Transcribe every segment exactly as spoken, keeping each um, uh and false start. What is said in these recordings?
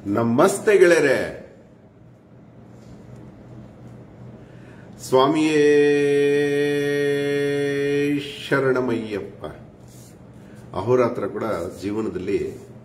ನಮಸ್ತೆ ಗೆಳೆಯರೆ. ಸ್ವಾಮಿಯೇ ಶರಣಮಯ್ಯಪ್ಪ. ಅಹೋರಾತ್ರ ಕೂಡ ಜೀವನದಲ್ಲಿ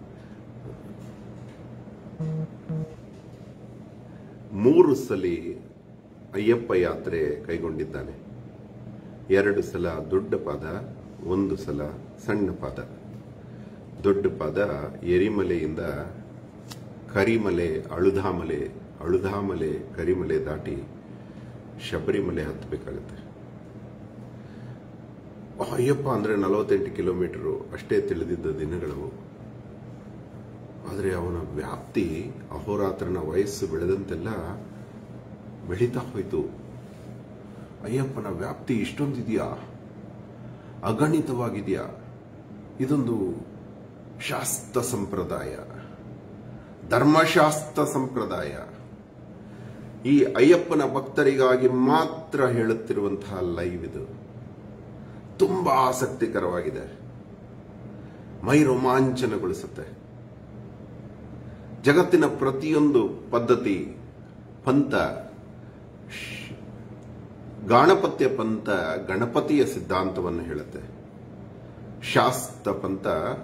ಮೂರು ಸಲ ಅಯ್ಯಪ್ಪ ಯಾತ್ರೆ ಕೈಗೊಂಡಿದ್ದಾನೆ. ಎರಡು ಸಲ ದೊಡ್ಡ ಪಾದ, ಒಂದು ಸಲ ಸಣ್ಣ ಪಾದ. ದೊಡ್ಡ ಪಾದ ಎರಿಮಲೆಯಿಂದ ಕರಿಮಲೆ, ಅಳುಧಾಮಲೆ, ಅಳುಧಾಮಲೆ ಕರಿಮಲೆ ದಾಟಿ ಶಬರಿಮಲೆ ಹತ್ತಬೇಕಾಗುತ್ತೆ. ಅಯ್ಯಪ್ಪ ಅಂದ್ರೆ ನಲವತ್ತೆಂಟು ಕಿಲೋಮೀಟರ್ ಅಷ್ಟೇ ತಿಳಿದಿದ್ದ ದಿನಗಳು. ಆದರೆ ಅವನ ವ್ಯಾಪ್ತಿ ಅಹೋರಾತ್ರನ ವಯಸ್ಸು ಬೆಳೆದಂತೆಲ್ಲ ಬೆಳೀತಾ ಹೋಯಿತು. ಅಯ್ಯಪ್ಪನ ವ್ಯಾಪ್ತಿ ಇಷ್ಟೊಂದಿದೆಯಾ, ಅಗಣಿತವಾಗಿದೆಯಾ? ಇದೊಂದು ಶಾಸ್ತ್ರ ಸಂಪ್ರದಾಯ, ಧರ್ಮಶಾಸ್ತ್ರ ಸಂಪ್ರದಾಯ. ಈ ಅಯ್ಯಪ್ಪನ ಭಕ್ತರಿಗಾಗಿ ಮಾತ್ರ ಹೇಳುತ್ತಿರುವಂತಹ ಲೈವ್ ಇದು. ತುಂಬಾ ಆಸಕ್ತಿಕರವಾಗಿದೆ, ಮೈ ರೋಮಾಂಚನಗೊಳಿಸುತ್ತೆ. ಜಗತ್ತಿನ ಪ್ರತಿಯೊಂದು ಪದ್ಧತಿ, ಪಂಥ, ಗಾಣಪತ್ಯ ಪಂಥ ಗಣಪತಿಯ ಸಿದ್ಧಾಂತವನ್ನು ಹೇಳುತ್ತೆ. ಶಾಸ್ತ್ರ ಪಂಥ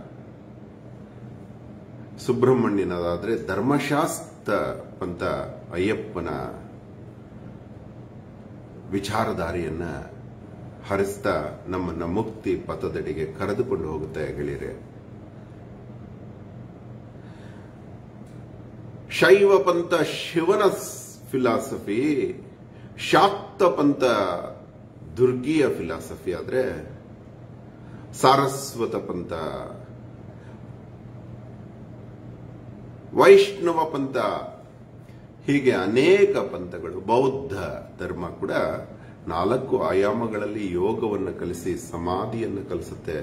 ಸುಬ್ರಹ್ಮಣ್ಯನದಾದ್ರೆ ಧರ್ಮಶಾಸ್ತ್ರ ಪಂಥ ಅಯ್ಯಪ್ಪನ ವಿಚಾರಧಾರೆಯನ್ನ ಹರಿಸ್ತಾ ನಮ್ಮನ್ನ ಮುಕ್ತಿ ಪಥದಡಿಗೆ ಕರೆದುಕೊಂಡು ಹೋಗುತ್ತೆ ಗೆಳೆಯರೆ. ಶೈವ ಪಂಥ ಶಿವನ ಫಿಲಾಸಫಿ, ಶಾಕ್ತ ಪಂಥ ದುರ್ಗಿಯ ಫಿಲಾಸಫಿ ಆದ್ರೆ ಸಾರಸ್ವತ ಪಂಥ, ವೈಷ್ಣವ ಪಂಥ, ಹೀಗೆ ಅನೇಕ ಪಂಥಗಳು. ಬೌದ್ಧ ಧರ್ಮ ಕೂಡ ನಾಲ್ಕು ಆಯಾಮಗಳಲ್ಲಿ ಯೋಗವನ್ನು ಕಲಿಸಿ ಸಮಾಧಿಯನ್ನು ಕಲಿಸುತ್ತೆ.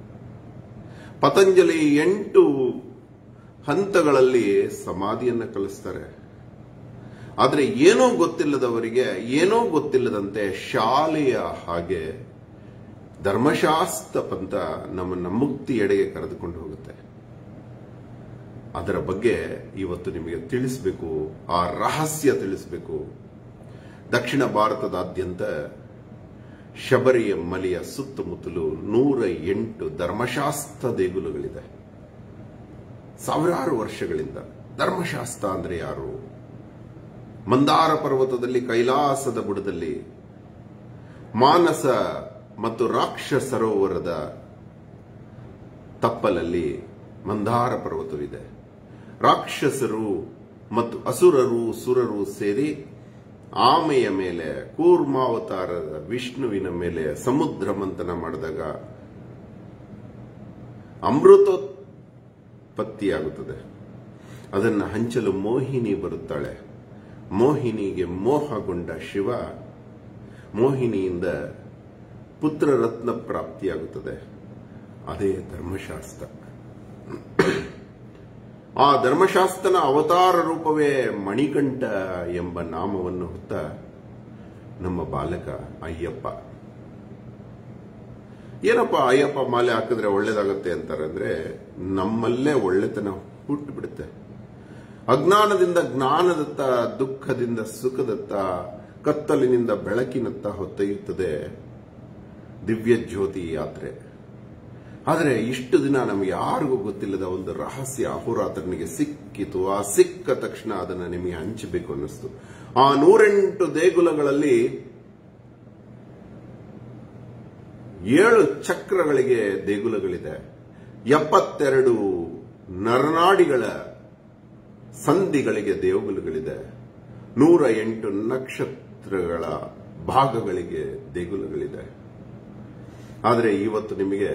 ಪತಂಜಲಿ ಎಂಟು ಹಂತಗಳಲ್ಲಿ ಸಮಾಧಿಯನ್ನು ಕಲಿಸ್ತಾರೆ. ಆದರೆ ಏನೋ ಗೊತ್ತಿಲ್ಲದವರಿಗೆ ಏನೋ ಗೊತ್ತಿಲ್ಲದಂತೆ ಶಾಲೆಯ ಹಾಗೆ ಧರ್ಮಶಾಸ್ತ್ರ ಪಂಥ ನಮ್ಮನ್ನ ಮುಕ್ತಿ ಎಡೆಗೆ ಕರೆದುಕೊಂಡು ಹೋಗುತ್ತೆ. ಅದರ ಬಗ್ಗೆ ಇವತ್ತು ನಿಮಗೆ ತಿಳಿಸಬೇಕು, ಆ ರಹಸ್ಯ ತಿಳಿಸಬೇಕು. ದಕ್ಷಿಣ ಭಾರತದಾದ್ಯಂತ ಶಬರಿಯ ಮಲೆಯ ಸುತ್ತಮುತ್ತಲು ನೂರ ಎಂಟು ಧರ್ಮಶಾಸ್ತ್ರ ದೇಗುಲಗಳಿದೆ. ಸಾವಿರಾರು ವರ್ಷಗಳಿಂದ. ಧರ್ಮಶಾಸ್ತ್ರ ಅಂದ್ರೆ ಯಾರು? ಮಂದಾರ ಪರ್ವತದಲ್ಲಿ, ಕೈಲಾಸದ ಬುಡದಲ್ಲಿ, ಮಾನಸ ಮತ್ತು ರಾಕ್ಷ ಸರೋವರದ ತಪ್ಪಲಲ್ಲಿ ಮಂದಾರ ಪರ್ವತವಿದೆ. ರಾಕ್ಷಸರು ಮತ್ತು ಅಸುರರು ಸುರರು ಸೇರಿ ಆಮೆಯ ಮೇಲೆ, ಕೂರ್ಮಾವತಾರದ ವಿಷ್ಣುವಿನ ಮೇಲೆ ಸಮುದ್ರ ಮಂಥನ ಮಾಡಿದಾಗ ಅಮೃತೋತ್ಪತ್ತಿಯಾಗುತ್ತದೆ. ಅದನ್ನು ಹಂಚಲು ಮೋಹಿನಿ ಬರುತ್ತಾಳೆ. ಮೋಹಿನಿಗೆ ಮೋಹಗೊಂಡ ಶಿವ, ಮೋಹಿನಿಯಿಂದ ಪುತ್ರರತ್ನ ಪ್ರಾಪ್ತಿಯಾಗುತ್ತದೆ. ಅದೇ ಧರ್ಮಶಾಸ್ತ್ರ. ಆ ಧರ್ಮಶಾಸ್ತ್ರನ ಅವತಾರ ರೂಪವೇ ಮಣಿಕಂಠ ಎಂಬ ನಾಮವನ್ನು ಹೊತ್ತ ನಮ್ಮ ಬಾಲಕ ಅಯ್ಯಪ್ಪ. ಏನಪ್ಪ ಅಯ್ಯಪ್ಪ ಮಾಲೆ ಹಾಕಿದ್ರೆ ಒಳ್ಳೇದಾಗತ್ತೆ ಅಂತಾರೆ ಅಂದ್ರೆ, ನಮ್ಮಲ್ಲೇ ಒಳ್ಳೆತನ ಹುಟ್ಟು ಬಿಡುತ್ತೆ. ಅಜ್ಞಾನದಿಂದ ಜ್ಞಾನದತ್ತ, ದುಃಖದಿಂದ ಸುಖದತ್ತ, ಕತ್ತಲಿನಿಂದ ಬೆಳಕಿನತ್ತ ಹೊತ್ತೊಯ್ಯುತ್ತದೆ ದಿವ್ಯ ಜ್ಯೋತಿ ಯಾತ್ರೆ. ಆದರೆ ಇಷ್ಟು ದಿನ ನಮಗೆ ಯಾರಿಗೂ ಗೊತ್ತಿಲ್ಲದ ಒಂದು ರಹಸ್ಯ ಅಹೋರಾತ್ರನಿಗೆ ಸಿಕ್ಕಿತು. ಆ ಸಿಕ್ಕ ತಕ್ಷಣ ಅದನ್ನು ನಿಮಗೆ ಹಂಚಬೇಕು ಅನ್ನಿಸ್ತು. ಆ ನೂರೆಂಟು ದೇಗುಲಗಳಲ್ಲಿ ಏಳು ಚಕ್ರಗಳಿಗೆ ದೇಗುಲಗಳಿದೆ. ಎಪ್ಪತ್ತೆರಡು ನರನಾಡಿಗಳ ಸಂಧಿಗಳಿಗೆ ದೇಗುಲಗಳಿದೆ. ನೂರ ಎಂಟು ನಕ್ಷತ್ರಗಳ ಭಾಗಗಳಿಗೆ ದೇಗುಲಗಳಿದೆ. ಆದರೆ ಇವತ್ತು ನಿಮಗೆ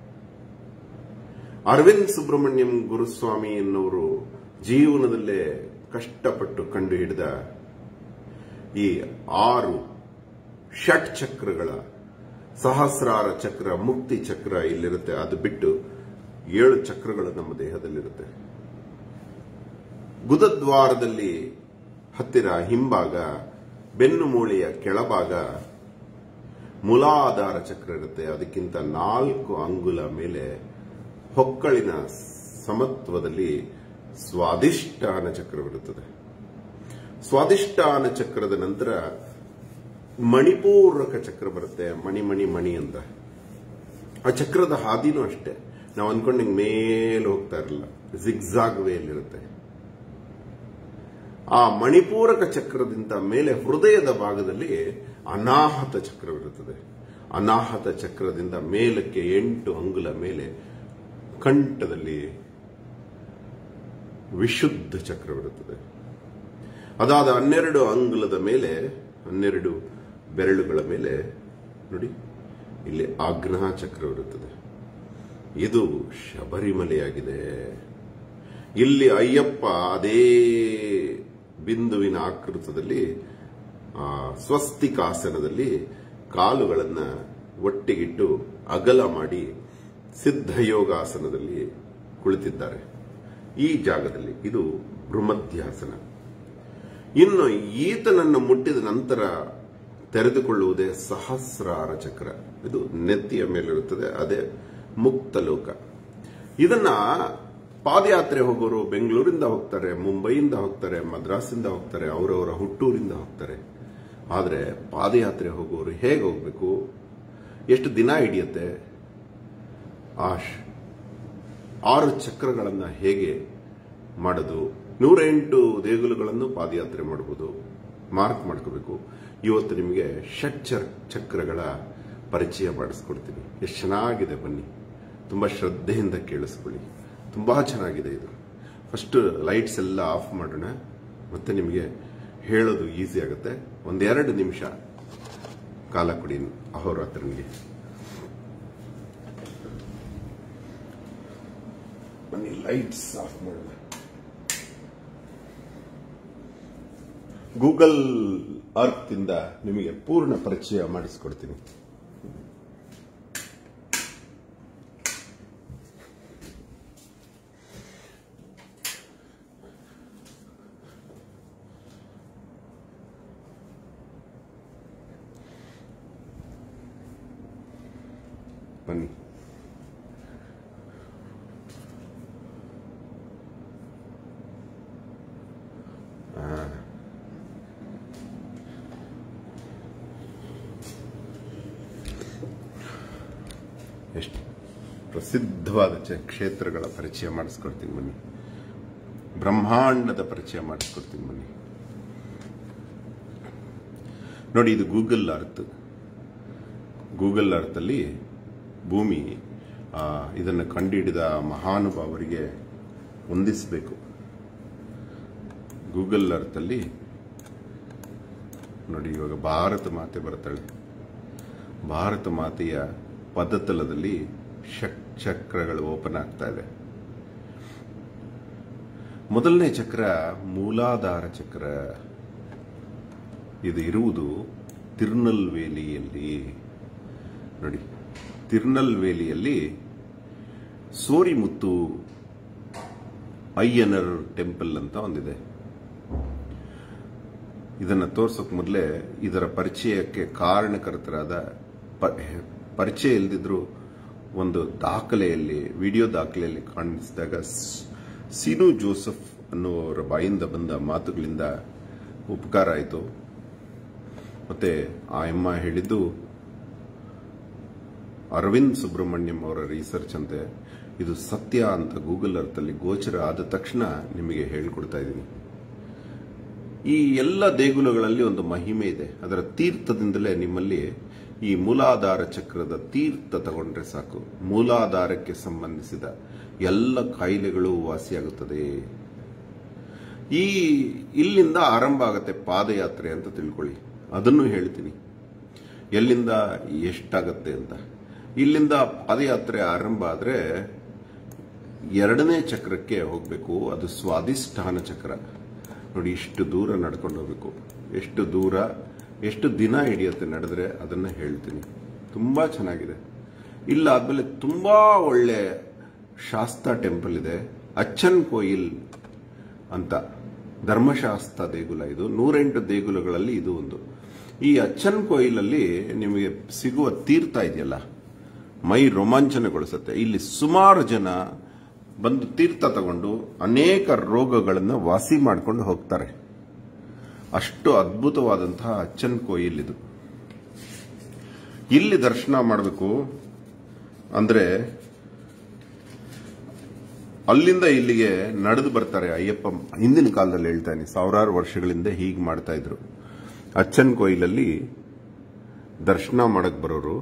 ಅರವಿಂದ್ ಸುಬ್ರಹ್ಮಣ್ಯಂ ಗುರುಸ್ವಾಮಿ ಎನ್ನುವರು ಜೀವನದಲ್ಲೇ ಕಷ್ಟಪಟ್ಟು ಕಂಡು ಹಿಡಿದ ಈ ಆರು ಷಟ್ ಚಕ್ರಗಳ ಸಹಸ್ರಾರ ಚಕ್ರ, ಮುಕ್ತಿ ಚಕ್ರ ಇಲ್ಲಿರುತ್ತೆ. ಅದು ಬಿಟ್ಟು ಏಳು ಚಕ್ರಗಳು ನಮ್ಮ ದೇಹದಲ್ಲಿರುತ್ತೆ. ಗುದದ್ವಾರದಲ್ಲಿ ಹತ್ತಿರ ಹಿಂಭಾಗ, ಬೆನ್ನು ಮೂಳೆಯ ಕೆಳಭಾಗ ಮೂಲಾಧಾರ ಚಕ್ರ ಇರುತ್ತೆ. ಅದಕ್ಕಿಂತ ನಾಲ್ಕು ಅಂಗುಲ ಮೇಲೆ ಹೊಕ್ಕಳಿನ ಸಮತ್ವದಲ್ಲಿ ಸ್ವಾದಿಷ್ಟಾನ ಚಕ್ರವಿರುತ್ತದೆ. ಸ್ವಾದಿಷ್ಟಾನ ಚಕ್ರದ ನಂತರ ಮಣಿಪೂರಕ ಚಕ್ರ ಬರುತ್ತೆ. ಮಣಿ ಮಣಿ ಮಣಿ ಅಂತ. ಆ ಚಕ್ರದ ಹಾದಿನೂ ಅಷ್ಟೇ, ನಾವು ಅನ್ಕೊಂಡಂಗೆ ಮೇಲೆ ಹೋಗ್ತಾ ಇರಲ್ಲ, ಜಿಗ್ಜಾಗ್ ವೇಲಿರುತ್ತೆ. ಆ ಮಣಿಪೂರಕ ಚಕ್ರದಿಂದ ಮೇಲೆ ಹೃದಯದ ಭಾಗದಲ್ಲಿ ಅನಾಹತ ಚಕ್ರವಿರುತ್ತದೆ. ಅನಾಹತ ಚಕ್ರದಿಂದ ಮೇಲಕ್ಕೆ ಎಂಟು ಅಂಗುಲ ಮೇಲೆ ಕಂಠದಲ್ಲಿ ವಿಶುದ್ಧ ಚಕ್ರವಿರುತ್ತದೆ. ಅದಾದ ಹನ್ನೆರಡು ಅಂಗುಲದ ಮೇಲೆ, ಹನ್ನೆರಡು ಬೆರಳುಗಳ ಮೇಲೆ ನೋಡಿ, ಇಲ್ಲಿ ಆಗ್ನೇಯ ಚಕ್ರವಿರುತ್ತದೆ. ಇದು ಶಬರಿಮಲೆಯಾಗಿದೆ. ಇಲ್ಲಿ ಅಯ್ಯಪ್ಪ ಅದೇ ಬಿಂದುವಿನ ಆಕೃತದಲ್ಲಿ ಸ್ವಸ್ತಿಕಾಸನದಲ್ಲಿ ಕಾಲುಗಳನ್ನ ಒಟ್ಟಿಗಿಟ್ಟು ಅಗಲ ಮಾಡಿ ಸಿದ್ಧಯೋಗಾಸನದಲ್ಲಿ ಕುಳಿತಿದ್ದಾರೆ. ಈ ಜಾಗದಲ್ಲಿ ಇದು ಭ್ರೂಮಧ್ಯಾಸನ. ಇನ್ನು ಈತನನ್ನು ಮುಟ್ಟಿದ ನಂತರ ತೆರೆದುಕೊಳ್ಳುವುದೇ ಸಹಸ್ರಾರ ಚಕ್ರ. ಇದು ನೆತ್ತಿಯ ಮೇಲಿರುತ್ತದೆ, ಅದೇ ಮುಕ್ತ ಲೋಕ. ಇದನ್ನ ಪಾದಯಾತ್ರೆ ಹೋಗೋರು ಬೆಂಗಳೂರಿಂದ ಹೋಗ್ತಾರೆ, ಮುಂಬೈಯಿಂದ ಹೋಗ್ತಾರೆ, ಮದ್ರಾಸಿಂದ ಹೋಗ್ತಾರೆ, ಅವರವರ ಹುಟ್ಟೂರಿಂದ ಹೋಗ್ತಾರೆ. ಆದರೆ ಪಾದಯಾತ್ರೆ ಹೋಗೋರು ಹೇಗೆ ಹೋಗ್ಬೇಕು, ಎಷ್ಟು ದಿನ ಹಿಡಿಯುತ್ತೆ, ಆ ಆರು ಚಕ್ರಗಳನ್ನು ಹೇಗೆ ಮಾಡೋದು, ನೂರ ಎಂಟು ದೇಗುಲಗಳನ್ನು ಪಾದಯಾತ್ರೆ ಮಾಡಬಹುದು, ಮಾರ್ಕ್ ಮಾಡ್ಕೋಬೇಕು. ಇವತ್ತು ನಿಮಗೆ ಷಟ್ ಚಕ್ರಗಳ ಪರಿಚಯ ಮಾಡಿಸ್ಕೊಡ್ತೀನಿ. ಎಷ್ಟು ಚೆನ್ನಾಗಿದೆ, ಬನ್ನಿ, ತುಂಬಾ ಶ್ರದ್ಧೆಯಿಂದ ಕೇಳಿಸ್ಕೊಳ್ಳಿ. ತುಂಬಾ ಚೆನ್ನಾಗಿದೆ ಇದು. ಫಸ್ಟ್ ಲೈಟ್ಸ್ ಎಲ್ಲ ಆಫ್ ಮಾಡೋಣ, ಮತ್ತೆ ನಿಮಗೆ ಹೇಳೋದು ಈಸಿ ಆಗುತ್ತೆ. ಒಂದೆರಡು ನಿಮಿಷ ಕಾಲ ಕೊಡಿ ಅಹೋರಾತ್ರನಿಗೆ. ಬನ್ನಿ, ಲೈಟ್ಸ್ ಆಫ್ ಮಾಡೋಣ. ಗೂಗಲ್ ಅರ್ತ್ ಇಂದ ನಿಮಗೆ ಪೂರ್ಣ ಪರಿಚಯ ಮಾಡಿಸ್ಕೊಡ್ತೀನಿ. ಬನ್ನಿ, ಎಷ್ಟು ಪ್ರಸಿದ್ಧವಾದ ಕ್ಷೇತ್ರಗಳ ಪರಿಚಯ ಮಾಡಿಸ್ಕೊಡ್ತೀನಿ ಬನ್ನಿ. ಬ್ರಹ್ಮಾಂಡದ ಪರಿಚಯ ಮಾಡಿಸ್ಕೊಡ್ತೀನಿ ಬನ್ನಿ. ನೋಡಿ, ಇದು ಗೂಗಲ್ ಅರ್ತ್. ಗೂಗಲ್ ಅರ್ತ್ ಅಲ್ಲಿ ಭೂಮಿ ಇದನ್ನು ಕಂಡುಹಿಡಿದ ಮಹಾನುಭಾವರಿಗೆ ಹೊಂದಿಸಬೇಕು. ಗೂಗಲ್ ಅರ್ತ್ ಅಲ್ಲಿ ನೋಡಿ, ಇವಾಗ ಭಾರತ ಮಾತೆ ಬರ್ತಾಳೆ. ಭಾರತ ಮಾತೆಯ ಪದತಲದಲ್ಲಿ ಷಟ್ ಚಕ್ರಗಳು ಓಪನ್ ಆಗ್ತಾ ಇದೆ. ಮೊದಲನೇ ಚಕ್ರ ಮೂಲಾಧಾರ ಚಕ್ರ. ಇದು ಇರುವುದು ತಿರುನಲ್ವೇಲಿಯಲ್ಲಿ. ನೋಡಿ, ತಿರುನಲ್ವೇಲಿಯಲ್ಲಿ ಸೋರಿಮುತ್ತು ಅಯ್ಯನರ್ ಟೆಂಪಲ್ ಅಂತ ಒಂದಿದೆ. ಇದನ್ನ ತೋರ್ಸೋಕ್ ಮೊದಲೇ ಇದರ ಪರಿಚಯಕ್ಕೆ ಕಾರಣಕರ್ತರಾದ, ಪರಿಚಯ ಇಲ್ದಿದ್ರು ಒಂದು ದಾಖಲೆಯಲ್ಲಿ, ವಿಡಿಯೋ ದಾಖಲೆಯಲ್ಲಿ ಕಾಣಿಸಿದಾಗ ಸೀನು ಜೋಸೆಫ್ ಅನ್ನುವರ ಬಾಯಿಂದ ಬಂದ ಮಾತುಗಳಿಂದ ಉಪಕಾರ ಆಯಿತು. ಮತ್ತೆ ಆ ಅಮ್ಮ ಹೇಳಿದ್ದು ಅರವಿಂದ್ ಸುಬ್ರಹ್ಮಣ್ಯಂ ಅವರ ರಿಸರ್ಚ್ ಅಂತೆ. ಇದು ಸತ್ಯ ಅಂತ ಗೂಗಲ್ ಅರ್ತ್ ಅಲ್ಲಿ ಗೋಚರ ಆದ ತಕ್ಷಣ ನಿಮಗೆ ಹೇಳಿಕೊಡ್ತಾ ಇದ್ದೀನಿ. ಈ ಎಲ್ಲ ದೇಗುಲಗಳಲ್ಲಿ ಒಂದು ಮಹಿಮೆ ಇದೆ. ಅದರ ತೀರ್ಥದಿಂದಲೇ ನಿಮ್ಮಲ್ಲಿ ಈ ಮೂಲಾಧಾರ ಚಕ್ರದ ತೀರ್ಥ ತಗೊಂಡ್ರೆ ಸಾಕು, ಮೂಲಾಧಾರಕ್ಕೆ ಸಂಬಂಧಿಸಿದ ಎಲ್ಲ ಕಾಯಿಲೆಗಳು ವಾಸಿಯಾಗುತ್ತದೆ. ಈ ಇಲ್ಲಿಂದ ಆರಂಭ ಆಗುತ್ತೆ ಪಾದಯಾತ್ರೆ ಅಂತ ತಿಳ್ಕೊಳ್ಳಿ. ಅದನ್ನು ಹೇಳ್ತೀನಿ, ಎಲ್ಲಿಂದ ಎಷ್ಟಾಗತ್ತೆ ಅಂತ. ಇಲ್ಲಿಂದ ಪಾದಯಾತ್ರೆ ಆರಂಭ ಆದ್ರೆ ಎರಡನೇ ಚಕ್ರಕ್ಕೆ ಹೋಗ್ಬೇಕು. ಅದು ಸ್ವಾದಿಷ್ಠಾನ ಚಕ್ರ. ನೋಡಿ, ಇಷ್ಟು ದೂರ ನಡ್ಕೊಂಡು ಹೋಗ್ಬೇಕು. ಎಷ್ಟು ದೂರ, ಎಷ್ಟು ದಿನ ಹಿಡಿಯುತ್ತೆ ನಡೆದ್ರೆ ಅದನ್ನ ಹೇಳ್ತೀನಿ. ತುಂಬಾ ಚೆನ್ನಾಗಿದೆ. ಇಲ್ಲ ಆದ್ಮೇಲೆ ತುಂಬಾ ಒಳ್ಳೆ ಶಾಸ್ತಾ ಟೆಂಪಲ್ ಇದೆ, ಅಚ್ಚನ್ ಕೋಯಿಲ್ ಅಂತ, ಧರ್ಮಶಾಸ್ತ್ರ ದೇಗುಲ. ಇದು ನೂರೆಂಟು ದೇಗುಲಗಳಲ್ಲಿ ಇದು ಒಂದು. ಈ ಅಚ್ಚನ್ ಕೋಯಿಲಲ್ಲಿ ನಿಮಗೆ ಸಿಗುವ ತೀರ್ಥ ಇದೆಯಲ್ಲ, ಮೈ ರೋಮಾಂಚನಗೊಳಿಸುತ್ತೆ. ಇಲ್ಲಿ ಸುಮಾರು ಜನ ಬಂದು ತೀರ್ಥ ತಗೊಂಡು ಅನೇಕ ರೋಗಗಳನ್ನು ವಾಸಿ ಮಾಡಿಕೊಂಡು ಹೋಗ್ತಾರೆ. ಅಷ್ಟು ಅದ್ಭುತವಾದಂತಹ ಅಚ್ಚನ್ ಕೋಯಿಲ್ ಇದು. ಇಲ್ಲಿ ದರ್ಶನ ಮಾಡಬೇಕು ಅಂದ್ರೆ ಅಲ್ಲಿಂದ ಇಲ್ಲಿಗೆ ನಡೆದು ಬರ್ತಾರೆ ಅಯ್ಯಪ್ಪ. ಹಿಂದಿನ ಕಾಲದಲ್ಲಿ ಹೇಳ್ತಾನೆ, ಸಾವಿರಾರು ವರ್ಷಗಳಿಂದ ಹೀಗೆ ಮಾಡ್ತಾ ಇದ್ರು. ಅಚ್ಚನ್ ಕೋಯಿಲಲ್ಲಿ ದರ್ಶನ ಮಾಡಕ್ ಬರೋರು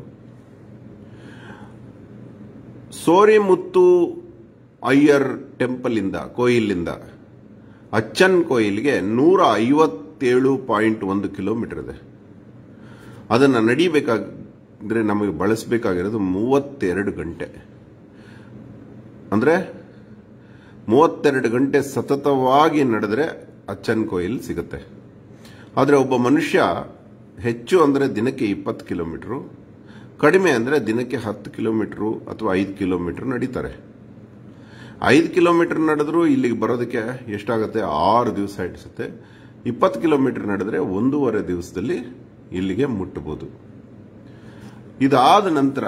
ಸೋರಿಮುತ್ತು ಅಯ್ಯರ್ ಟೆಂಪಲ್ ಇಂದ ಕೋಯಿಲಿಂದ ಅಚ್ಚನ್ ಕೋಯಿಲ್ಗೆ ನೂರ ಐವತ್ತೇಳು ಪಾಯಿಂಟ್ ಒಂದು ಕಿಲೋಮೀಟರ್ ಇದೆ. ಅದನ್ನು ನಡಿಬೇಕಾದ್ರೆ ನಮಗೆ ಬಳಸಬೇಕಾಗಿರೋದು ಮೂವತ್ತೆರಡು ಗಂಟೆ. ಅಂದ್ರೆ ಮೂವತ್ತೆರಡು ಗಂಟೆ ಸತತವಾಗಿ ನಡೆದ್ರೆ ಅಚ್ಚನ್ ಕೋಯಿಲ್ ಸಿಗುತ್ತೆ. ಆದರೆ ಒಬ್ಬ ಮನುಷ್ಯ ಹೆಚ್ಚು ಅಂದರೆ ದಿನಕ್ಕೆ ಇಪ್ಪತ್ತು ಕಿಲೋಮೀಟರು, ಕಡಿಮೆ ಅಂದರೆ ದಿನಕ್ಕೆ ಹತ್ತು ಕಿಲೋಮೀಟರು ಅಥವಾ ಐದು ಕಿಲೋಮೀಟರ್ ನಡೀತಾರೆ. ಐದು ಕಿಲೋಮೀಟರ್ ನಡೆದ್ರೂ ಇಲ್ಲಿಗೆ ಬರೋದಕ್ಕೆ ಎಷ್ಟಾಗುತ್ತೆ? ಆರು ದಿವಸ ಹಿಡಿಸುತ್ತೆ. ಇಪ್ಪತ್ತು ಕಿಲೋಮೀಟರ್ ನಡೆದ್ರೆ ಒಂದೂವರೆ ದಿವಸದಲ್ಲಿ ಇಲ್ಲಿಗೆ ಮುಟ್ಟಬಹುದು. ಇದಾದ ನಂತರ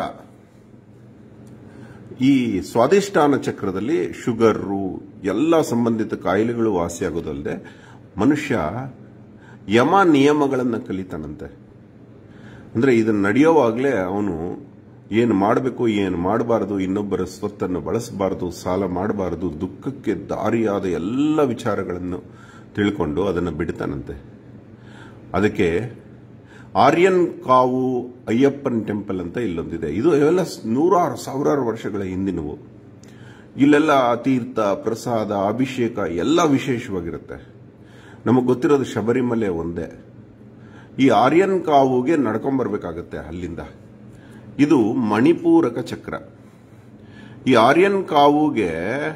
ಈ ಸ್ವಾದಿಷ್ಠಾನ ಚಕ್ರದಲ್ಲಿ ಶುಗರು ಎಲ್ಲ ಸಂಬಂಧಿತ ಕಾಯಿಲೆಗಳು ವಾಸಿಯಾಗೋದಲ್ಲದೆ ಮನುಷ್ಯ ಯಮ ನಿಯಮಗಳನ್ನು ಕಲಿತಾನಂತೆ. ಅಂದ್ರೆ ಇದನ್ನು ನಡೆಯೋವಾಗಲೇ ಅವನು ಏನು ಮಾಡಬೇಕು, ಏನು ಮಾಡಬಾರದು, ಇನ್ನೊಬ್ಬರ ಸ್ವತ್ತನ್ನು ಬಳಸಬಾರದು, ಸಾಲ ಮಾಡಬಾರದು, ದುಃಖಕ್ಕೆ ದಾರಿಯಾದ ಎಲ್ಲ ವಿಚಾರಗಳನ್ನು ತಿಳ್ಕೊಂಡು ಅದನ್ನು ಬಿಡ್ತಾನಂತೆ. ಅದಕ್ಕೆ ಆರ್ಯನ್ ಕಾವು ಅಯ್ಯಪ್ಪನ್ ಟೆಂಪಲ್ ಅಂತ ಇಲ್ಲೊಂದಿದೆ. ಇದು ಇವೆಲ್ಲ ನೂರಾರು ಸಾವಿರಾರು ವರ್ಷಗಳ ಹಿಂದಿನವು. ಇಲ್ಲೆಲ್ಲ ತೀರ್ಥ, ಪ್ರಸಾದ, ಅಭಿಷೇಕ ಎಲ್ಲ ವಿಶೇಷವಾಗಿರುತ್ತೆ. ನಮಗೆ ಗೊತ್ತಿರೋದು ಶಬರಿಮಲೆ ಒಂದೇ. ಈ ಆರ್ಯನ್ ಕಾವುಗೆ ನಡ್ಕೊಂಡ್ಬರ್ಬೇಕಾಗತ್ತೆ ಅಲ್ಲಿಂದ. ಇದು ಮಣಿಪೂರಕ ಚಕ್ರ. ಈ ಆರ್ಯನ್ ಕಾವುಗೆ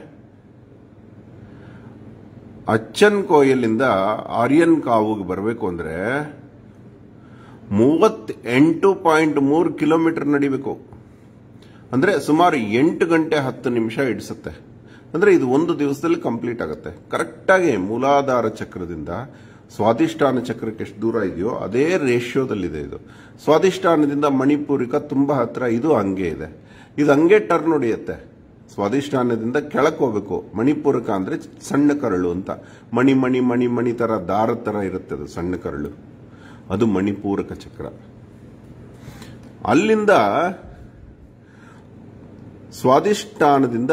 ಅಚ್ಚನ್ ಕೋಯಿಲಿಂದ ಆರ್ಯನ್ ಕಾವುಗೆ ಬರಬೇಕು ಅಂದ್ರೆ ಮೂವತ್ತೆಂಟು ಪಾಯಿಂಟ್ ಮೂರು ಕಿಲೋಮೀಟರ್ ನಡಿಬೇಕು. ಅಂದ್ರೆ ಸುಮಾರು ಎಂಟು ಗಂಟೆ ಹತ್ತು ನಿಮಿಷ ಹಿಡಿಸುತ್ತೆ. ಅಂದ್ರೆ ಇದು ಒಂದು ದಿವಸದಲ್ಲಿ ಕಂಪ್ಲೀಟ್ ಆಗುತ್ತೆ. ಕರೆಕ್ಟಾಗಿ ಮೂಲಾಧಾರ ಚಕ್ರದಿಂದ ಸ್ವಾದಿಷ್ಠಾನ ಚಕ್ರಕ್ಕೆ ಎಷ್ಟು ದೂರ ಇದೆಯೋ ಅದೇ ರೇಷಿಯೋದಲ್ಲಿದೆ ಇದು. ಸ್ವಾದಿಷ್ಠಾನದಿಂದ ಮಣಿಪೂರಿಕ ತುಂಬಾ ಹತ್ರ, ಇದು ಹಂಗೆ ಇದೆ. ಇದು ಹಂಗೆ ಟರ್ನ್ ಹೊಡೆಯುತ್ತೆ. ಸ್ವಾದಿಷ್ಠಾನದಿಂದ ಕೆಳಕ್ಕೆ ಹೋಗ್ಬೇಕು. ಮಣಿಪೂರಕ ಅಂದ್ರೆ ಸಣ್ಣ ಕರಳು ಅಂತ, ಮಣಿ ಮಣಿ ಮಣಿ ಮಣಿ ತರ ದಾರ ತರ ಇರುತ್ತೆ ಅದು ಸಣ್ಣ ಕರಳು. ಅದು ಮಣಿಪೂರಕ ಚಕ್ರ. ಅಲ್ಲಿಂದ ಸ್ವಾದಿಷ್ಠಾನದಿಂದ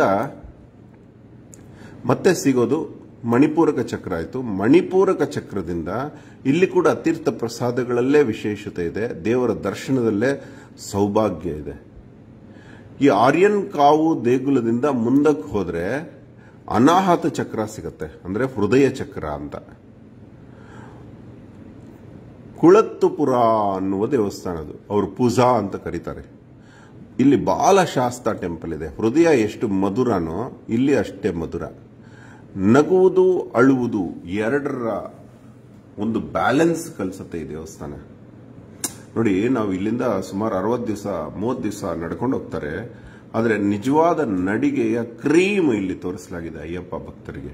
ಮತ್ತೆ ಸಿಗೋದು ಮಣಿಪೂರಕ ಚಕ್ರ ಆಯಿತು. ಮಣಿಪೂರಕ ಚಕ್ರದಿಂದ ಇಲ್ಲಿ ಕೂಡ ತೀರ್ಥ ಪ್ರಸಾದಗಳಲ್ಲೇ ವಿಶೇಷತೆ ಇದೆ, ದೇವರ ದರ್ಶನದಲ್ಲೇ ಸೌಭಾಗ್ಯ ಇದೆ. ಈ ಆರ್ಯನ್ ಕಾವು ದೇಗುಲದಿಂದ ಮುಂದಕ್ಕೆ ಹೋದ್ರೆ ಅನಾಹತ ಚಕ್ರ ಸಿಗತ್ತೆ, ಅಂದ್ರೆ ಹೃದಯ ಚಕ್ರ ಅಂತ. ಕುಳತ್ತುಪುರ ಅನ್ನುವ ದೇವಸ್ಥಾನದು, ಅವರು ಪೂಜಾ ಅಂತ ಕರೀತಾರೆ. ಇಲ್ಲಿ ಬಾಲಶಾಸ್ತ ಟೆಂಪಲ್ ಇದೆ. ಹೃದಯ ಎಷ್ಟು ಮಧುರನೋ ಇಲ್ಲಿ ಅಷ್ಟೇ ಮಧುರ. ನಗುವುದು ಅಳುವುದು ಎರಡರ ಒಂದು ಬ್ಯಾಲೆನ್ಸ್ ಕಲಿಸುತ್ತೆ ಈ ದೇವಸ್ಥಾನ. ನೋಡಿ, ನಾವು ಇಲ್ಲಿಂದ ಸುಮಾರು ಅರವತ್ತು ದಿವಸ ಮೂವತ್ತು ದಿವಸ ನಡ್ಕೊಂಡು ಹೋಗ್ತಾರೆ. ಆದರೆ ನಿಜವಾದ ನಡಿಗೆಯ ಕ್ರೀಮ್ ಇಲ್ಲಿ ತೋರಿಸಲಾಗಿದೆ ಅಯ್ಯಪ್ಪ ಭಕ್ತರಿಗೆ.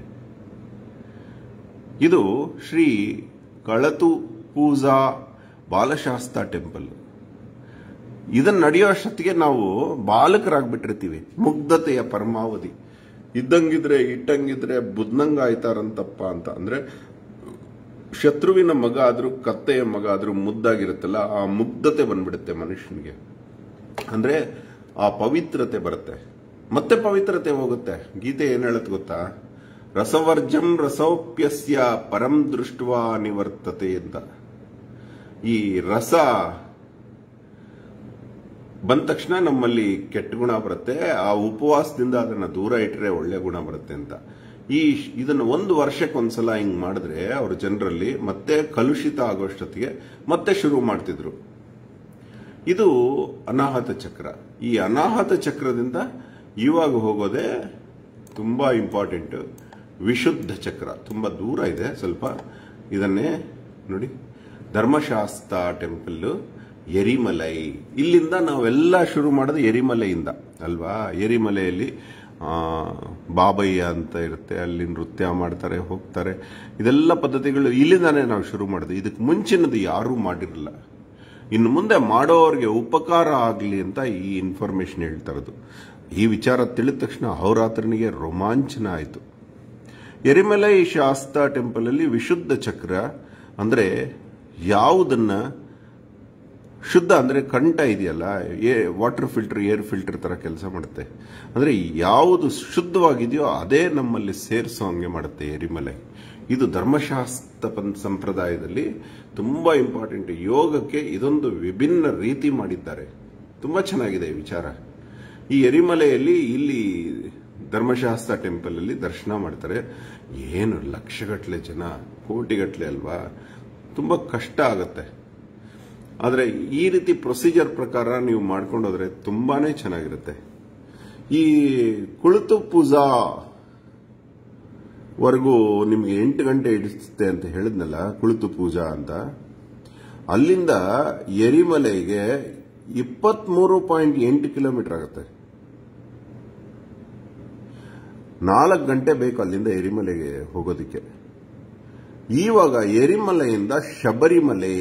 ಇದು ಶ್ರೀ ಕಳತು ಪೂಜಾ ಬಾಲಶಾಸ್ತ ಟೆಂಪಲ್. ಇದನ್ನ ನಡೆಯೋಷ್ಟೊತ್ತಿಗೆ ನಾವು ಬಾಲಕರಾಗ್ಬಿಟ್ಟಿರ್ತೀವಿ. ಮುಗ್ಧತೆಯ ಪರಮಾವಧಿ. ಇದ್ದಂಗಿದ್ರೆ ಇಟ್ಟಂಗಿದ್ರೆ ಬುದ್ಧಂಗ ಆಯ್ತಾರಂತಪ್ಪ ಅಂತ. ಅಂದ್ರೆ ಶತ್ರುವಿನ ಮಗ ಆದ್ರೂ ಕತ್ತೆಯ ಮಗ ಆದ್ರೂ ಮುದ್ದಾಗಿರುತ್ತಲ್ಲ, ಆ ಮುಗ್ಧತೆ ಬಂದ್ಬಿಡುತ್ತೆ ಮನುಷ್ಯನಿಗೆ. ಅಂದ್ರೆ ಆ ಪವಿತ್ರತೆ ಬರುತ್ತೆ, ಮತ್ತೆ ಪವಿತ್ರತೆ ಹೋಗುತ್ತೆ. ಗೀತೆ ಏನ್ ಹೇಳತ್ ಗೊತ್ತಾ? ರಸವರ್ಜಂ ರಸೋಪ್ಯಸ್ಯ ಪರಂ ದೃಷ್ಟ್ವಾ ನಿವರ್ತತೆ ಅಂತ. ಈ ರಸ ಬಂದ ತಕ್ಷಣ ನಮ್ಮಲ್ಲಿ ಕೆಟ್ಟ ಗುಣ ಬರುತ್ತೆ, ಆ ಉಪವಾಸದಿಂದ ಅದನ್ನ ದೂರ ಇಟ್ಟರೆ ಒಳ್ಳೆ ಗುಣ ಬರುತ್ತೆ ಅಂತ. ಈ ಇದನ್ನು ಒಂದು ವರ್ಷಕ್ಕೊಂದ್ಸಲ ಹಿಂಗ್ ಮಾಡಿದ್ರೆ ಅವ್ರ ಜನರಲ್ಲಿ ಮತ್ತೆ ಕಲುಷಿತ ಆಗೋಷ್ಟೊತ್ತಿಗೆ ಮತ್ತೆ ಶುರು ಮಾಡ್ತಿದ್ರು. ಇದು ಅನಾಹತ ಚಕ್ರ. ಈ ಅನಾಹತ ಚಕ್ರದಿಂದ ಇವಾಗ ಹೋಗೋದೇ ತುಂಬಾ ಇಂಪಾರ್ಟೆಂಟ್. ವಿಶುದ್ಧ ಚಕ್ರ ತುಂಬಾ ದೂರ ಇದೆ ಸ್ವಲ್ಪ. ಇದನ್ನೇ ನೋಡಿ, ಧರ್ಮಶಾಸ್ತ್ರ ಟೆಂಪಲ್ ಎರಿಮಲೈ. ಇಲ್ಲಿಂದ ನಾವೆಲ್ಲ ಶುರು ಮಾಡೋದು ಎರಿಮಲೆಯಿಂದ ಅಲ್ವಾ? ಎರಿಮಲೆಯಲ್ಲಿ ಬಾಬಯ್ಯ ಅಂತ ಇರುತ್ತೆ, ಅಲ್ಲಿ ನೃತ್ಯ ಮಾಡ್ತಾರೆ, ಹೋಗ್ತಾರೆ. ಇದೆಲ್ಲ ಪದ್ಧತಿಗಳು ಇಲ್ಲಿಂದಾನೇ ನಾವು ಶುರು ಮಾಡೋದು. ಇದಕ್ಕೆ ಮುಂಚಿನದು ಯಾರೂ ಮಾಡಿರಲಿಲ್ಲ. ಇನ್ನು ಮುಂದೆ ಮಾಡೋರಿಗೆ ಉಪಕಾರ ಆಗಲಿ ಅಂತ ಈ ಇನ್ಫಾರ್ಮೇಶನ್ ಹೇಳ್ತಾ ಇರೋದು. ಈ ವಿಚಾರ ತಿಳಿದ ತಕ್ಷಣ ಅಹೋರಾತ್ರನಿಗೆ ರೋಮಾಂಚನ ಆಯಿತು. ಎರಿಮಲೈ ಶಾಸ್ತಾ ಟೆಂಪಲ್ ಅಲ್ಲಿ ವಿಶುದ್ಧ ಚಕ್ರ ಅಂದ್ರೆ ಯಾವುದನ್ನ ಶುದ್ಧ ಅಂದ್ರೆ ಕಂಠ ಇದೆಯಲ್ಲ, ವಾಟರ್ ಫಿಲ್ಟರ್ ಏರ್ ಫಿಲ್ಟರ್ ತರ ಕೆಲಸ ಮಾಡುತ್ತೆ. ಅಂದ್ರೆ ಯಾವುದು ಶುದ್ಧವಾಗಿದೆಯೋ ಅದೇ ನಮ್ಮಲ್ಲಿ ಸೇರಿಸೋ ಹಂಗೆ ಮಾಡುತ್ತೆ ಎರಿಮಲೈ. ಇದು ಧರ್ಮಶಾಸ್ತ್ರ ಸಂಪ್ರದಾಯದಲ್ಲಿ ತುಂಬಾ ಇಂಪಾರ್ಟೆಂಟ್. ಯೋಗಕ್ಕೆ ಇದೊಂದು ವಿಭಿನ್ನ ರೀತಿ ಮಾಡಿದ್ದಾರೆ. ತುಂಬಾ ಚೆನ್ನಾಗಿದೆ ಈ ವಿಚಾರ. ಈ ಎರಿಮಲೆಯಲ್ಲಿ ಇಲ್ಲಿ ಧರ್ಮಶಾಸ್ತ್ರ ಟೆಂಪಲ್ ಅಲ್ಲಿ ದರ್ಶನ ಮಾಡ್ತಾರೆ. ಏನು ಲಕ್ಷಗಟ್ಟಲೆ ಜನ, ಕೋಟಿಗಟ್ಟಲೆ ಅಲ್ವಾ, ತುಂಬಾ ಕಷ್ಟ ಆಗತ್ತೆ. ಆದ್ರೆ ಈ ರೀತಿ ಪ್ರೊಸೀಜರ್ ಪ್ರಕಾರ ನೀವು ಮಾಡ್ಕೊಂಡೋದ್ರೆ ತುಂಬಾನೇ ಚೆನ್ನಾಗಿರುತ್ತೆ. ಈ ಕುಳಿತು ಪೂಜಾ ವರೆಗೂ ನಿಮ್ಗೆ ಎಂಟು ಗಂಟೆ ಹಿಡಿಸುತ್ತೆ ಅಂತ ಹೇಳಿದ್ನಲ್ಲ, ಕುಳಿತು ಪೂಜಾ ಅಂತ. ಅಲ್ಲಿಂದ ಎರಿಮಲೆಗೆ ಇಪ್ಪತ್ಮೂರು ಪಾಯಿಂಟ್ ಎಂಟು ಕಿಲೋಮೀಟರ್ ಆಗುತ್ತೆ. ನಾಲ್ಕು ಗಂಟೆ ಬೇಕು ಅಲ್ಲಿಂದ ಎರಿಮಲೆಗೆ ಹೋಗೋದಿಕ್ಕೆ. ಇವಾಗ ಎರಿಮಲೆಯಿಂದ ಶಬರಿಮಲೆ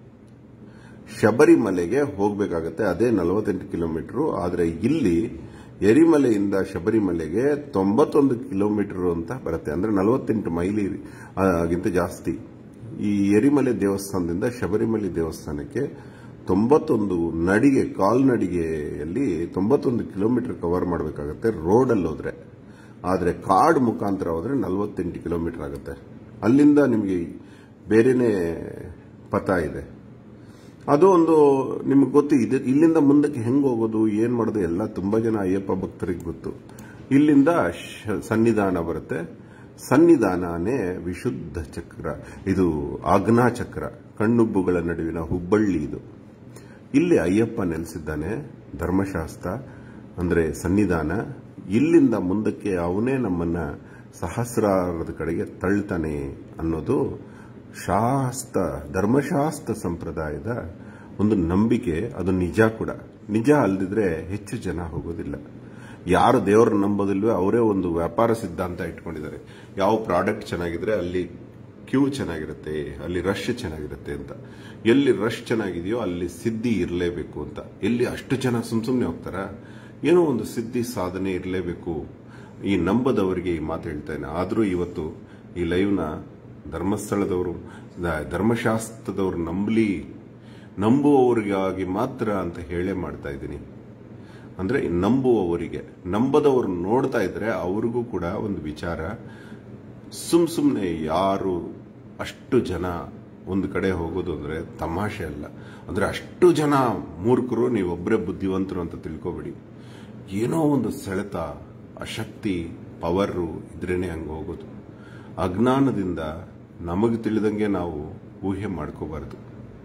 ಶಬರಿಮಲೆಗೆ ಹೋಗಬೇಕಾಗತ್ತೆ. ಅದೇ ನಲವತ್ತೆಂಟು ಕಿಲೋಮೀಟರ್. ಆದರೆ ಇಲ್ಲಿ ಎರಿಮಲೆಯಿಂದ ಶಬರಿಮಲೆಗೆ ತೊಂಬತ್ತೊಂದು ಕಿಲೋಮೀಟರ್ ಅಂತ ಬರುತ್ತೆ. ಅಂದ್ರೆ ನಲವತ್ತೆಂಟು ಮೈಲಿ ಗಿಂತ ಜಾಸ್ತಿ. ಈ ಎರಿಮಲೆ ದೇವಸ್ಥಾನದಿಂದ ಶಬರಿಮಲೆ ದೇವಸ್ಥಾನಕ್ಕೆ ತೊಂಬತ್ತೊಂದು ನಡಿಗೆ, ಕಾಲ್ನಡಿಗೆಯಲ್ಲಿ ತೊಂಬತ್ತೊಂದು ಕಿಲೋಮೀಟರ್ ಕವರ್ ಮಾಡಬೇಕಾಗತ್ತೆ ರೋಡಲ್ಲಿ ಹೋದ್ರೆ. ಆದರೆ ಕಾಡ್ ಮುಖಾಂತರ ಹೋದ್ರೆ ನಲವತ್ತೆಂಟು ಕಿಲೋಮೀಟರ್ ಆಗುತ್ತೆ. ಅಲ್ಲಿಂದ ನಿಮಗೆ ಬೇರೆನೆ ಪಥ ಇದೆ. ಅದು ಒಂದು ನಿಮ್ಗೆ ಗೊತ್ತು. ಇದೆ ಇಲ್ಲಿಂದ ಮುಂದಕ್ಕೆ ಹೆಂಗ್ ಹೋಗೋದು, ಏನ್ ಮಾಡೋದು ಎಲ್ಲ ತುಂಬಾ ಜನ ಅಯ್ಯಪ್ಪ ಭಕ್ತರಿಗೆ ಗೊತ್ತು. ಇಲ್ಲಿಂದ ಸನ್ನಿಧಾನ ಬರುತ್ತೆ. ಸನ್ನಿಧಾನನೇ ವಿಶುದ್ಧ ಚಕ್ರ. ಇದು ಆಜ್ಞಾ ಚಕ್ರ, ಕಣ್ಣುಬ್ಬುಗಳ ನಡುವಿನ ಹುಬ್ಬಳ್ಳಿ ಇದು. ಇಲ್ಲಿ ಅಯ್ಯಪ್ಪ ನೆಲೆಸಿದ್ದಾನೆ. ಧರ್ಮಶಾಸ್ತ್ರ ಅಂದ್ರೆ ಸನ್ನಿಧಾನ. ಇಲ್ಲಿಂದ ಮುಂದಕ್ಕೆ ಅವನೇ ನಮ್ಮನ್ನ ಸಹಸ್ರಾರದ ಕಡೆಗೆ ತಳ್ತಾನೆ ಅನ್ನೋದು ಶಾಸ್ತ್ರ, ಧರ್ಮಶಾಸ್ತ್ರ ಸಂಪ್ರದಾಯದ ಒಂದು ನಂಬಿಕೆ. ಅದು ನಿಜ ಕೂಡ. ನಿಜ ಅಲ್ಲದಿದ್ರೆ ಹೆಚ್ಚು ಜನ ಹೋಗೋದಿಲ್ಲ. ಯಾರು ದೇವರನ್ನ ನಂಬೋದಿಲ್ವೋ ಅವರೇ ಒಂದು ವ್ಯಾಪಾರ ಸಿದ್ಧಾಂತ ಇಟ್ಕೊಂಡಿದ್ದಾರೆ. ಯಾವ ಪ್ರಾಡಕ್ಟ್ ಚೆನ್ನಾಗಿದ್ರೆ ಅಲ್ಲಿ ಕ್ಯೂ ಚೆನ್ನಾಗಿರುತ್ತೆ, ಅಲ್ಲಿ ರಶ್ ಚೆನ್ನಾಗಿರುತ್ತೆ ಅಂತ. ಎಲ್ಲಿ ರಶ್ ಚೆನ್ನಾಗಿದೆಯೋ ಅಲ್ಲಿ ಸಿದ್ಧಿ ಇರಲೇಬೇಕು ಅಂತ. ಎಲ್ಲಿ ಅಷ್ಟು ಜನ ಸುಮ್ ಸುಮ್ನೆ ಹೋಗ್ತಾರ, ಏನೋ ಒಂದು ಸಿದ್ಧಿ ಸಾಧನೆ ಇರಲೇಬೇಕು. ಈ ನಂಬದವರಿಗೆ ಈ ಮಾತು ಹೇಳ್ತೇನೆ. ಆದರೂ ಇವತ್ತು ಈ ಲೈವ್ನ ಧರ್ಮಸ್ಥಳದವರು, ಧರ್ಮಶಾಸ್ತ್ರದವರು ನಂಬಲಿ, ನಂಬುವವರಿಗಾಗಿ ಮಾತ್ರ ಅಂತ ಹೇಳೇ ಮಾಡ್ತಾ ಇದ್ದೀನಿ. ಅಂದ್ರೆ ನಂಬುವವರಿಗೆ. ನಂಬದವರು ನೋಡ್ತಾ ಇದ್ರೆ ಅವ್ರಿಗೂ ಕೂಡ ಒಂದು ವಿಚಾರ, ಸುಮ್ ಸುಮ್ನೆ ಯಾರು ಅಷ್ಟು ಜನ ಒಂದು ಕಡೆ ಹೋಗೋದು ಅಂದ್ರೆ ತಮಾಷೆ ಅಲ್ಲ. ಅಂದ್ರೆ ಅಷ್ಟು ಜನ ಮೂರ್ಖರು, ನೀವೊಬ್ಬರೇ ಬುದ್ಧಿವಂತರು ಅಂತ ತಿಳ್ಕೊಬೇಡಿ. ಏನೋ ಒಂದು ಸೆಳೆತ, ಅಶಕ್ತಿ, ಪವರು ಇದ್ರೇನೆ ಹಂಗೆ ಹೋಗೋದು. ಅಜ್ಞಾನದಿಂದ ನಮಗೆ ತಿಳಿದಂಗೆ ನಾವು ಊಹೆ ಮಾಡ್ಕೋಬಾರದು.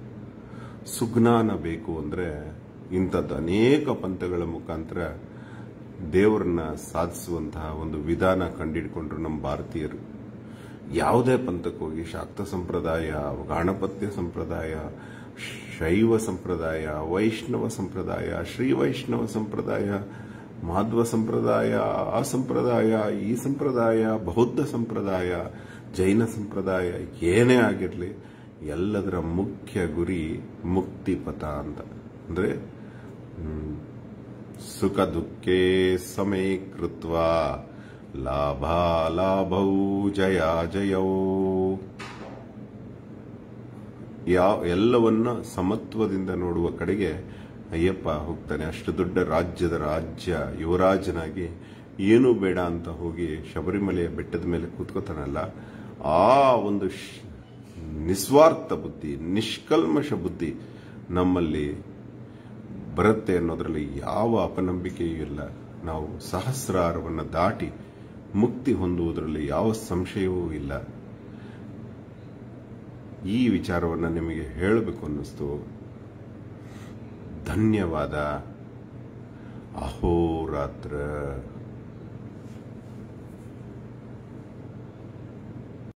ಸುಜ್ಞಾನ ಬೇಕು ಅಂದ್ರೆ ಇಂಥದ್ದು ಅನೇಕ ಪಂಥಗಳ ಮುಖಾಂತರ ದೇವರನ್ನ ಸಾಧಿಸುವಂತಹ ಒಂದು ವಿಧಾನ ಕಂಡಿಡ್ಕೊಂಡ್ರು ನಮ್ಮ ಭಾರತೀಯರು. ಯಾವುದೇ ಪಂಥಕ್ಕೆ ಹೋಗಿ, ಶಾಕ್ತ ಸಂಪ್ರದಾಯ, ಗಾಣಪತ್ಯ ಸಂಪ್ರದಾಯ, ಶೈವ ಸಂಪ್ರದಾಯ, ವೈಷ್ಣವ ಸಂಪ್ರದಾಯ, ಶ್ರೀ ವೈಷ್ಣವ ಸಂಪ್ರದಾಯ, ಮಾಧ್ವ ಸಂಪ್ರದಾಯ, ಆ ಸಂಪ್ರದಾಯ, ಈ ಸಂಪ್ರದಾಯ, ಬೌದ್ಧ ಸಂಪ್ರದಾಯ, ಜೈನ ಸಂಪ್ರದಾಯ, ಏನೇ ಆಗಿರಲಿ ಎಲ್ಲದರ ಮುಖ್ಯ ಗುರಿ ಮುಕ್ತಿ ಪಥ ಅಂತ. ಅಂದ್ರೆ ಸುಖ ದುಃಖೇ ಸಮೀಕೃತ್ವ ಲಾಭ ಲಾಭೌ ಜಯ ಜಯೌ. ಯಾವ ಎಲ್ಲವನ್ನ ಸಮತ್ವದಿಂದ ನೋಡುವ ಕಡೆಗೆ ಅಯ್ಯಪ್ಪ ಹೋಗ್ತಾನೆ. ಅಷ್ಟು ದೊಡ್ಡ ರಾಜ್ಯದ ರಾಜ್ಯ ಯುವರಾಜನಾಗಿ ಏನೂ ಬೇಡ ಅಂತ ಹೋಗಿ ಶಬರಿಮಲೆಯ ಬೆಟ್ಟದ ಮೇಲೆ ಕೂತ್ಕೋತಾನಲ್ಲ, ಆ ಒಂದು ನಿಸ್ವಾರ್ಥ ಬುದ್ಧಿ, ನಿಷ್ಕಲ್ಮಶ ಬುದ್ಧಿ ನಮ್ಮಲ್ಲಿ ಬರುತ್ತೆ ಅನ್ನೋದ್ರಲ್ಲಿ ಯಾವ ಅಪನಂಬಿಕೆಯೂ ಇಲ್ಲ. ನಾವು ಸಹಸ್ರಾರವನ್ನು ದಾಟಿ ಮುಕ್ತಿ ಹೊಂದುವುದರಲ್ಲಿ ಯಾವ ಸಂಶಯವೂ ಇಲ್ಲ. ಈ ವಿಚಾರವನ್ನ ನಿಮಗೆ ಹೇಳಬೇಕು ಅನ್ನಿಸ್ತು. ಧನ್ಯವಾದ. ಅಹೋರಾತ್ರ.